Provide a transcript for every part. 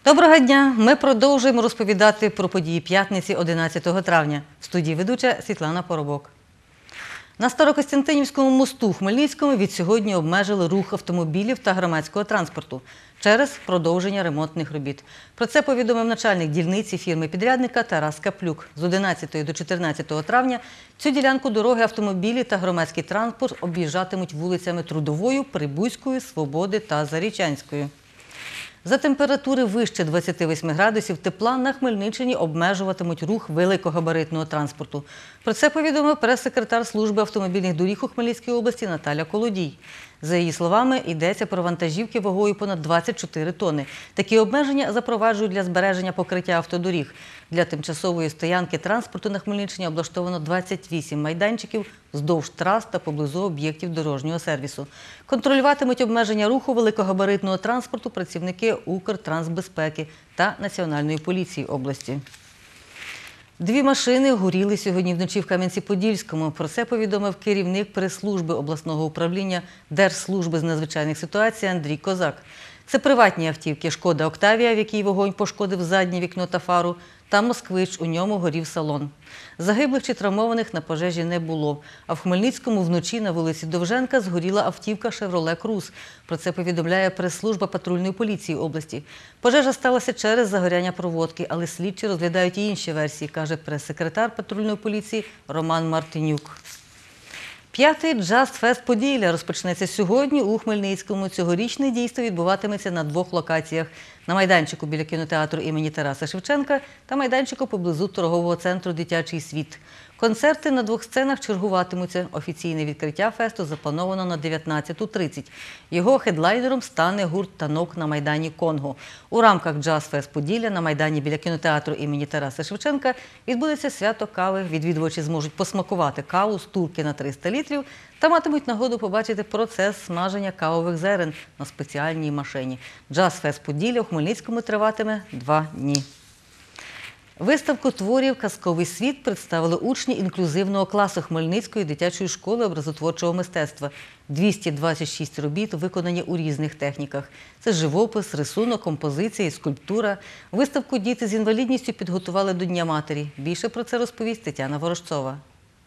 Доброго дня! Ми продовжуємо розповідати про події п'ятниці 11 травня. В студії ведуча Світлана Поробок. На Старокостянтинівському мосту в Хмельницькому відсьогодні обмежили рух автомобілів та громадського транспорту через продовження ремонтних робіт. Про це повідомив начальник дільниці фірми-підрядника Тарас Каплюк. З 11 до 14 травня цю ділянку дороги автомобілі та громадський транспорт об'їжджатимуть вулицями Трудовою, Прибузькою, Свободи та Зарічанською. За температури вище 28 градусів тепла на Хмельниччині обмежуватимуть рух великогабаритного транспорту. Про це повідомив прес-секретар служби автомобільних доріг у Хмельницькій області Наталя Колодій. За її словами, йдеться про вантажівки вагою понад 24 тонни. Такі обмеження запроваджують для збереження покриття автодоріг. Для тимчасової стоянки транспорту на Хмельниччині облаштовано 28 майданчиків вздовж трас та поблизу об'єктів дорожнього сервісу. Контролюватимуть обмеження руху великогабаритного транспорту працівники Укртрансбезпеки та Національної поліції області. 2 машини горіли сьогодні вночі в Кам'янці-Подільському. Про це повідомив керівник прес-служби обласного управління Держслужби з надзвичайних ситуацій Андрій Козак. Це приватні автівки «Шкода Октавія», в якій вогонь пошкодив заднє вікно та фару, та «Москвич», у ньому горів салон. Загиблих чи травмованих на пожежі не було. А в Хмельницькому вночі на вулиці Довженка згоріла автівка «Шевроле Круз». Про це повідомляє прес-служба патрульної поліції області. Пожежа сталася через загоряння проводки, але слідчі розглядають і інші версії, каже прес-секретар патрульної поліції Роман Мартинюк. 5-й джаз-фест «Поділля» розпочнеться сьогодні у Хмельницькому. Цьогорічне дійство відбуватиметься на 2 локаціях – на майданчику біля кінотеатру імені Тараса Шевченка та майданчику поблизу торгового центру «Дитячий світ». Концерти на 2 сценах чергуватимуться. Офіційне відкриття фесту заплановано на 19:30. Його хедлайнером стане гурт «Танок» на Майдані Конго. У рамках джаз-фест «Поділля» на Майдані біля кінотеатру імені Тараса Шевченка відбудеться свято кави. Відвідувачі зможуть посмакувати каву з турки на 300 літрів та матимуть нагоду побачити процес смаження кавових зерен на спеціальній машині. Джаз-фест «Поділля» у Хмельницькому триватиме 2 дні. Виставку творів «Казковий світ» представили учні інклюзивного класу Хмельницької дитячої школи образотворчого мистецтва. 226 робіт виконані у різних техніках. Це живопис, рисунок, композиція і скульптура. Виставку діти з інвалідністю підготували до Дня матері. Більше про це розповість Тетяна Ворожцова.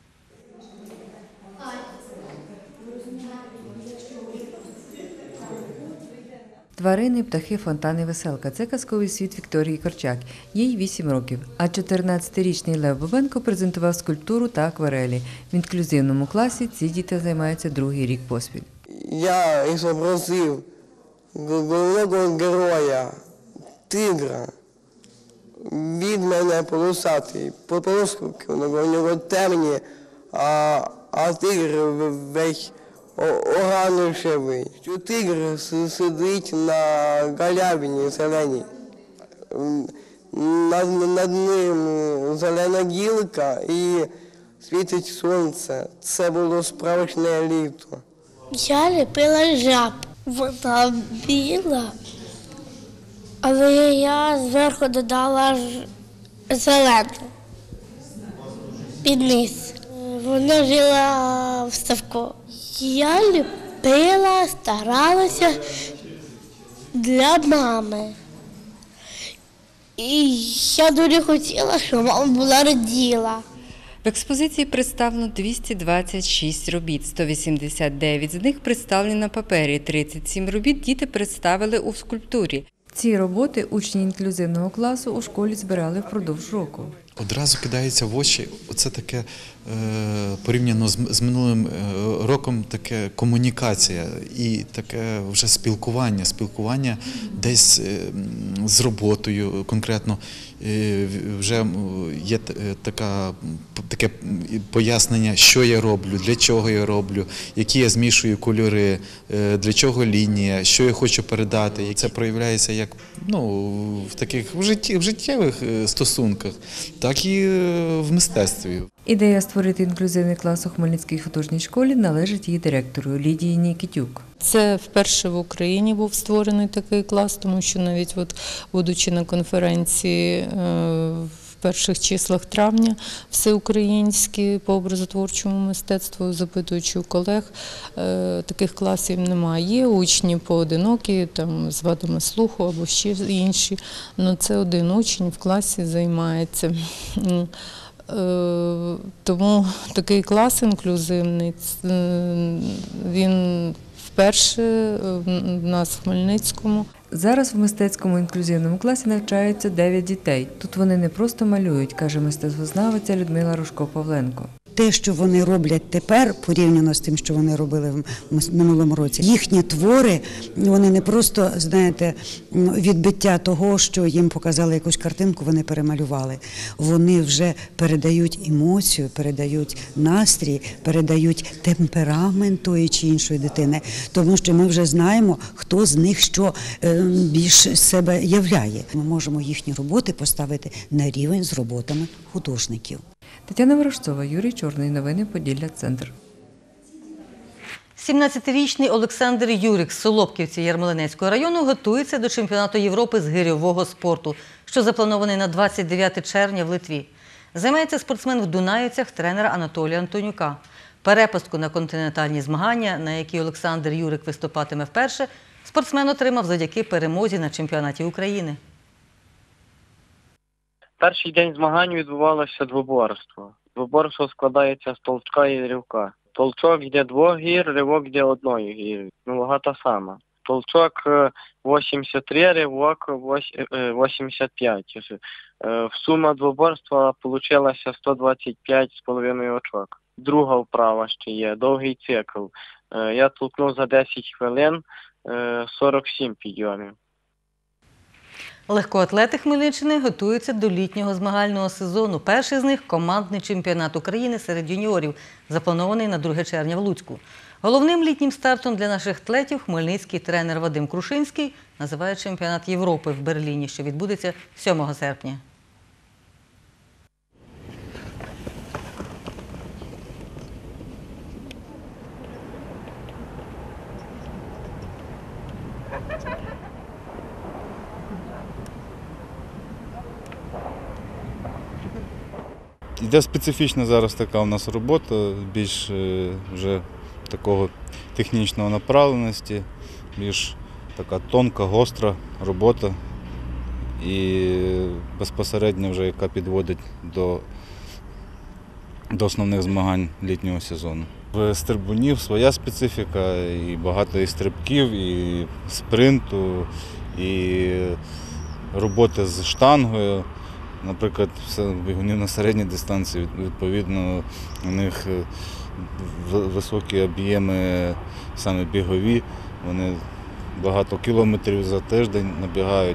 Тварини, птахи, фонтани, веселка – це казковий світ Вікторії Корчак. Їй 8 років. А 14-річний Лев Бабенко презентував скульптуру та акварелі. В інклюзивному класі ці діти займаються 2-й рік поспіль. Я зобразив головного героя, тигра. Він мене полосатий, полоски у нього темні, а тигр весь оранжевий. Тигр сидить на галявині зеленій. Над ним зелена гілка і світить сонце. Це було справжнє літо. Я ліпила жаб. Вона біла, але я зверху додала зелену під низ. Вона жила в ставку. Я ліпила, старалася для мами. І я дуже хотіла, щоб мама була раділа. В експозиції представлено 226 робіт, 189 з них представлені на папері, 37 робіт діти представили у скульптурі. Ці роботи учні інклюзивного класу у школі збирали впродовж року. Одразу кидається в очі, оце таке порівняно з минулим роком, таке комунікація і таке вже спілкування десь з роботою конкретно. Вже є таке пояснення, що я роблю, для чого я роблю, які я змішую кольори, для чого лінія, що я хочу передати. І це проявляється як в таких в життєвих стосунках, так і в мистецтві. Ідея створити інклюзивний клас у Хмельницькій художній школі належить її директору Лідії Нікітюк. Це вперше в Україні був створений такий клас, тому що навіть будучи на конференції в перших числах травня, всеукраїнські по образотворчому мистецтву, запитуючи у колег. Таких класів немає. Є учні поодинокі, там, з вадами слуху або ще інші, але це один учень в класі займається. Тому такий клас інклюзивний, він вперше в нас в Хмельницькому. Зараз в мистецькому інклюзивному класі навчаються 9 дітей. Тут вони не просто малюють, каже мистецтвознавиця Людмила Рожко-Павленко. Те, що вони роблять тепер, порівняно з тим, що вони робили в минулому році, їхні твори, вони не просто, знаєте, відбиття того, що їм показали якусь картинку, вони перемалювали. Вони вже передають емоцію, передають настрій, передають темперамент тої чи іншої дитини. Тому що ми вже знаємо, хто з них що більш себе являє. Ми можемо їхні роботи поставити на рівень з роботами художників. Тетяна Ворожцова, Юрій Чорний. Новини Поділля Центр. 17-річний Олександр Юрик з Солопківці Ярмолинецького району готується до чемпіонату Європи з гирьового спорту, що запланований на 29 червня в Литві. Займається спортсмен в Дунаївцях тренера Анатолія Антонюка. Перепустку на континентальні змагання, на які Олександр Юрик виступатиме вперше, спортсмен отримав завдяки перемозі на чемпіонаті України. Перший день змагань відбувалося двоборство. Двоборство складається з толчка і ривка. Толчок йде 2 гір, ривок йде 1 гір. Вага та сама. Толчок 83, ривок 85. В сума двоборства вийшла 125,5 очок. Друга вправа ще є, довгий цикл. Я толкнув за 10 хвилин 47 підйомів. Легкоатлети Хмельниччини готуються до літнього змагального сезону. Перший з них – командний чемпіонат України серед юніорів, запланований на 2 червня в Луцьку. Головним літнім стартом для наших атлетів хмельницький тренер Вадим Крушинський називає чемпіонат Європи в Берліні, що відбудеться 7 серпня. Йде специфічна зараз така у нас робота, більш вже такого технічного направленості, більш така тонка, гостра робота і безпосередньо вже яка підводить до основних змагань літнього сезону. В стрибунів своя специфіка, і багато і стрибків, і спринту, і роботи з штангою. Наприклад, бігунів на середній дистанції, відповідно, у них високі об'єми саме бігові, вони багато кілометрів за тиждень набігають.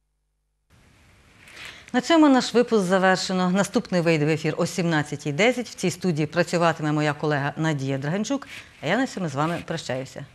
На цьому наш випуск завершено. Наступний вийде в ефір о 17:10. В цій студії працюватиме моя колега Надія Драганчук, а я на цьому з вами прощаюся.